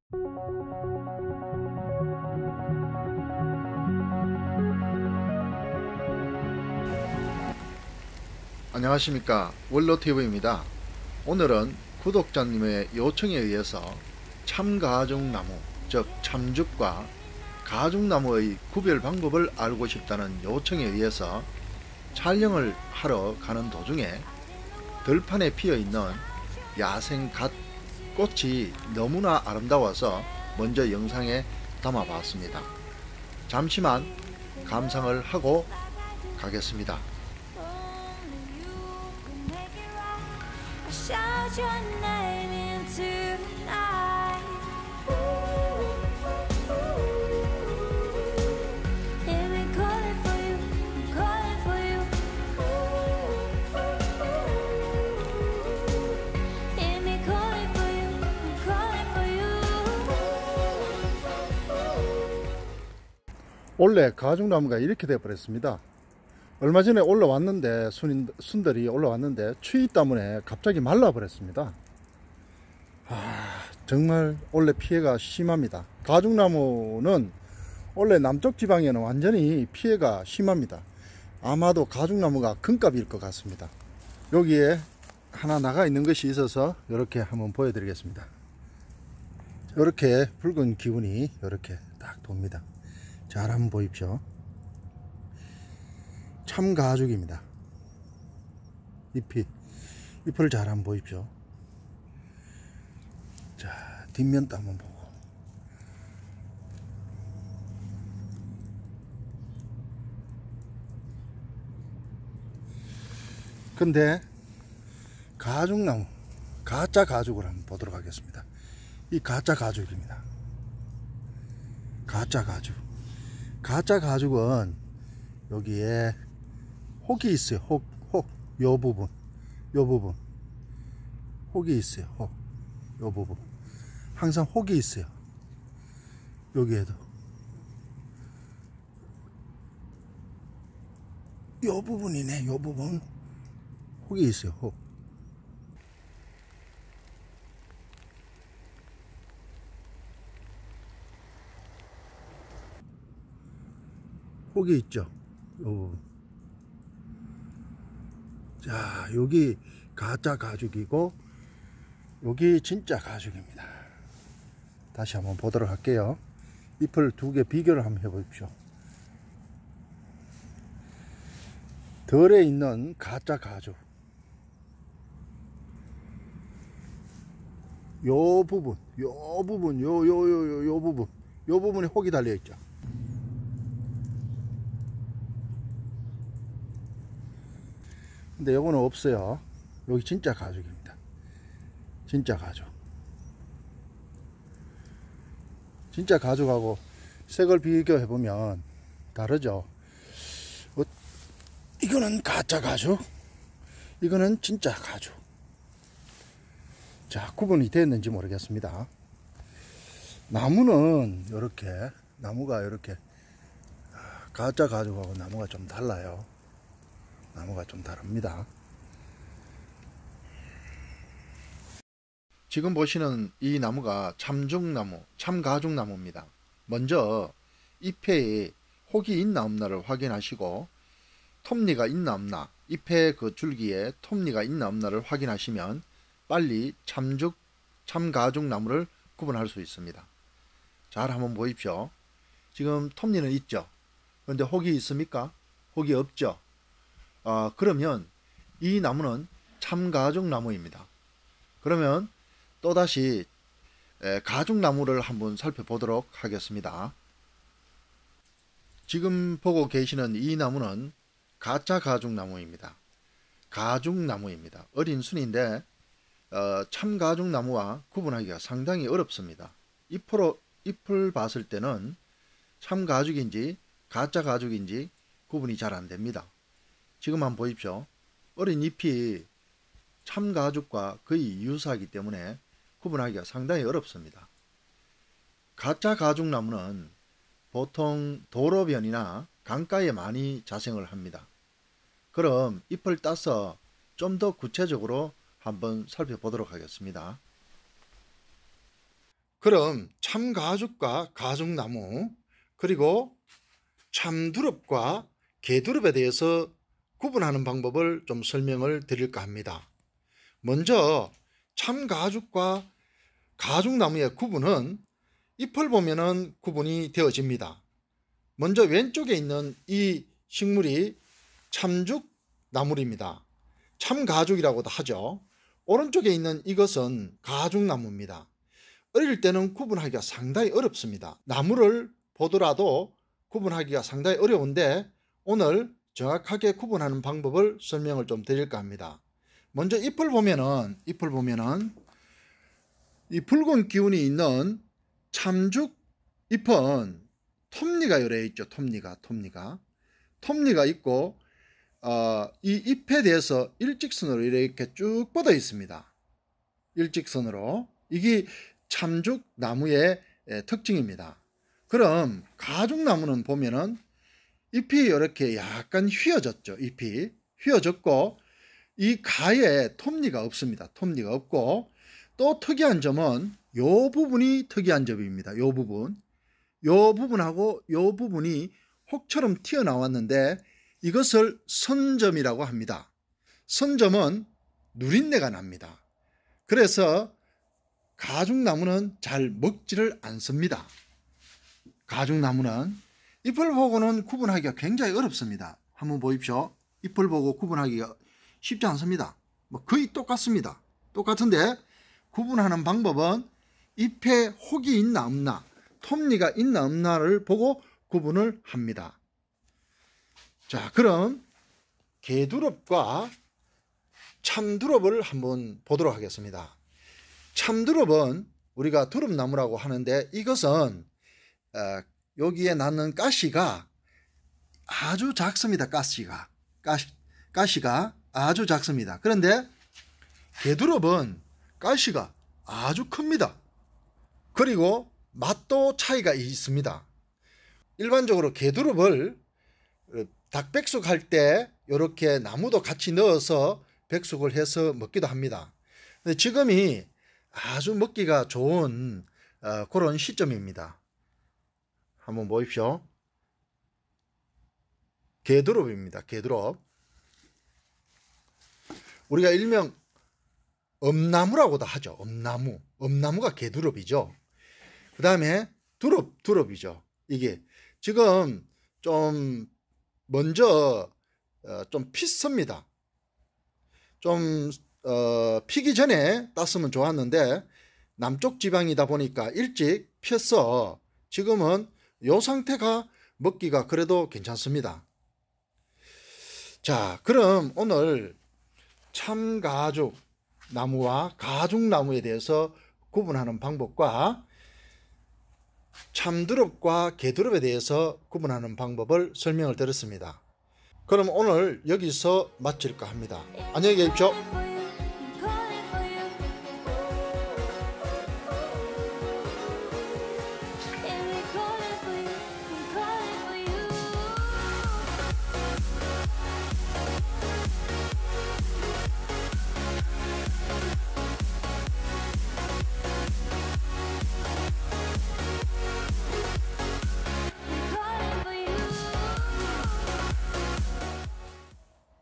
안녕하십니까, 원로TV입니다. 오늘은 구독자님의 요청에 의해서 참가중나무, 즉 참죽과 가중나무의 구별 방법을 알고 싶다는 요청에 의해서 촬영을 하러 가는 도중에 들판에 피어있는 야생 갓꽃이 너무나 아름다워서 먼저 영상에 담아봤습니다. 잠시만 감상을 하고 가겠습니다. Shout your name into the night. Hear me calling for you, I'm calling for you. Hear me calling for you, I'm calling for you. 원래 가죽나무가 이렇게 되어 버렸습니다. 얼마 전에 올라왔는데 순들이 올라왔는데 추위 때문에 갑자기 말라 버렸습니다. 정말 원래 피해가 심합니다. 가죽나무는 원래 남쪽 지방에는 완전히 피해가 심합니다. 아마도 가죽나무가 금값일 것 같습니다. 여기에 하나 나가 있는 것이 있어서 이렇게 한번 보여드리겠습니다. 이렇게 붉은 기운이 이렇게 딱 돕니다. 잘 한번 보십시오. 참가죽입니다. 잎을 잘 한번 보십시오. 자, 뒷면도 한번 보고. 근데 가죽나무, 가짜 가죽을 한번 보도록 하겠습니다. 이 가짜 가죽입니다. 가짜 가죽. 가짜 가죽은 여기에 혹이 있어요. 혹. 요 부분. 혹이 있어요. 요 부분. 항상 혹이 있어요. 여기에도. 요 부분이네. 요 부분. 혹이 있어요. 혹. 혹이 있죠. 요 부분. 자, 여기 가짜 가죽이고 여기 진짜 가죽입니다. 다시 한번 보도록 할게요. 잎을 두 개 비교를 한번 해보십시오. 덜에 있는 가짜 가죽, 요 부분, 요 부분에 혹이 달려 있죠. 근데 요거는 없어요. 여기 진짜 가죽입니다. 진짜 가죽. 진짜 가죽하고 색을 비교해보면 다르죠. 이거는 가짜 가죽, 이거는 진짜 가죽. 자, 구분이 됐는지 모르겠습니다. 나무는 이렇게, 나무가 이렇게 가짜 가죽하고 나무가 좀 달라요. 나무가 좀 다릅니다. 지금 보시는 이 나무가 참죽나무, 참가죽나무입니다. 먼저 잎에 혹이 있나 없나를 확인하시고 톱니가 있나 없나, 잎의 그 줄기에 톱니가 있나 없나를 확인하시면 빨리 참죽, 참가죽나무를 구분할 수 있습니다. 잘 한번 보십시오. 지금 톱니는 있죠. 그런데 혹이 있습니까? 혹이 없죠. 그러면 이 나무는 참가죽나무입니다. 그러면 또다시 가죽나무를 한번 살펴보도록 하겠습니다. 지금 보고 계시는 이 나무는 가짜 가죽나무입니다. 가죽나무입니다. 어린 순인데 참가죽나무와 구분하기가 상당히 어렵습니다. 잎을 봤을 때는 참가죽인지 가짜 가죽인지 구분이 잘 안됩니다. 지금 한번 보십시오. 어린 잎이 참가죽과 거의 유사하기 때문에 구분하기가 상당히 어렵습니다. 가짜 가죽나무는 보통 도로변이나 강가에 많이 자생을 합니다. 그럼 잎을 따서 좀 더 구체적으로 한번 살펴보도록 하겠습니다. 그럼 참가죽과 가죽나무 그리고 참두릅과 개두릅에 대해서 구분하는 방법을 좀 설명을 드릴까 합니다. 먼저 참가죽과 가죽나무의 구분은 잎을 보면은 구분이 되어집니다. 먼저 왼쪽에 있는 이 식물이 참죽나물입니다. 참가죽이라고도 하죠. 오른쪽에 있는 이것은 가죽나무입니다. 어릴 때는 구분하기가 상당히 어렵습니다. 나무를 보더라도 구분하기가 상당히 어려운데 오늘 정확하게 구분하는 방법을 설명을 좀 드릴까 합니다. 먼저 잎을 보면은 이 붉은 기운이 있는 참죽 잎은 톱니가 요래 있죠. 톱니가 있고 이 잎에 대해서 일직선으로 이렇게 쭉 뻗어 있습니다. 일직선으로. 이게 참죽 나무의 특징입니다. 그럼 가죽나무는 보면은 잎이 이렇게 약간 휘어졌죠. 잎이 휘어졌고 이 가에 톱니가 없습니다. 톱니가 없고 또 특이한 점은 요 부분이 특이한 점입니다. 요 부분하고 요 부분이 혹처럼 튀어나왔는데 이것을 선점이라고 합니다. 선점은 누린내가 납니다. 그래서 가죽나무는 잘 먹지를 않습니다. 가죽나무는 잎을 보고는 구분하기가 굉장히 어렵습니다. 한번 보십시오. 잎을 보고 구분하기가 쉽지 않습니다. 거의 똑같습니다. 똑같은데 구분하는 방법은 잎에 혹이 있나 없나, 톱니가 있나 없나를 보고 구분을 합니다. 자, 그럼 개두릅과 참두릅을 한번 보도록 하겠습니다. 참두릅은 우리가 두릅나무라고 하는데 이것은 여기에 낳는 가시가 아주 작습니다. 가시가 아주 작습니다. 그런데 개두릅은 가시가 아주 큽니다. 그리고 맛도 차이가 있습니다. 일반적으로 개두릅을 닭백숙할 때 이렇게 나무도 같이 넣어서 백숙을 해서 먹기도 합니다. 근데 지금이 아주 먹기가 좋은 그런 시점입니다. 한번 보십시오. 개두릅입니다. 개두릅. 우리가 일명 엄나무라고도 하죠. 엄나무가 개두릅이죠. 그 다음에 두릅이죠. 이게 지금 좀 먼저 좀 폈습니다. 좀 피기 전에 땄으면 좋았는데 남쪽 지방이다 보니까 일찍 폈어. 지금은 이 상태가 먹기가 그래도 괜찮습니다. 자, 그럼 오늘 참가죽 나무와 가죽나무에 대해서 구분하는 방법과 참두릅과 개두릅에 대해서 구분하는 방법을 설명을 드렸습니다. 그럼 오늘 여기서 마칠까 합니다. 안녕히 계십시오.